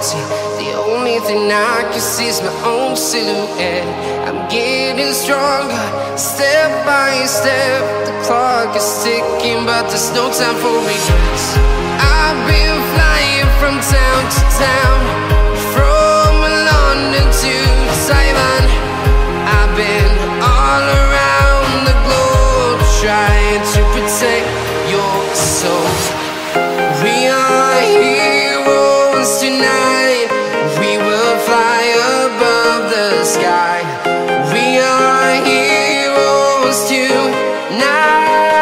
empty. The only thing I can see is my own silhouette. I'm getting stronger, step by step. The clock is ticking, but there's no time for regrets. I've been flying from town to town, from London to Taiwan. I've been all around the globe, trying to protect your soul. We are heroes tonight. We will fly above the sky. We are heroes tonight.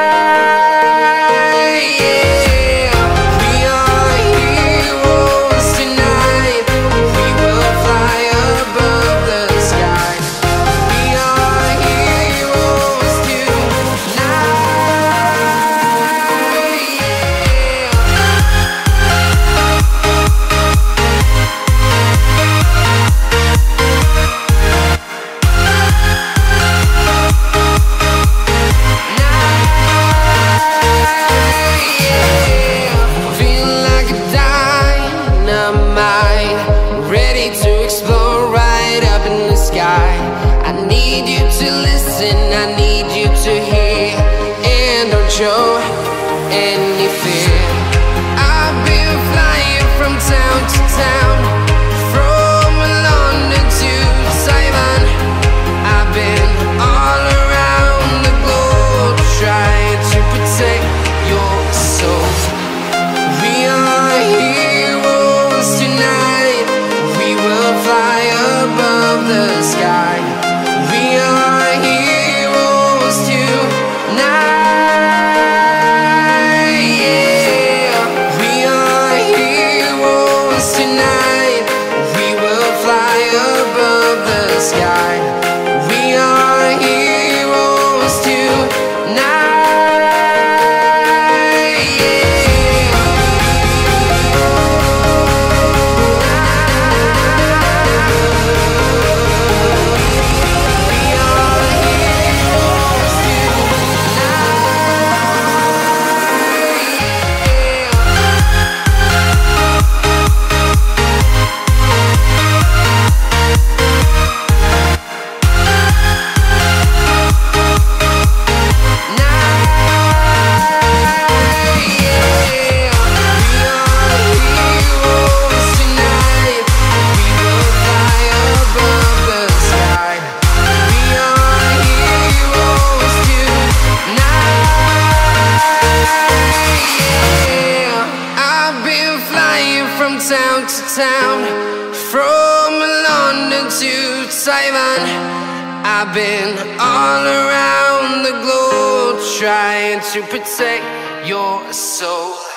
I need you to listen, I need you to hear, and don't show any fear. I've been flying from town to town, from London to Taiwan. I've been all around the globe, trying to protect your soul. We are heroes tonight. We will fly above the sky. We are heroes tonight. Yeah. We are heroes tonight. We will fly above the sky. We are heroes tonight. From town to town, from London to Taiwan. I've been all around the globe, trying to protect your soul.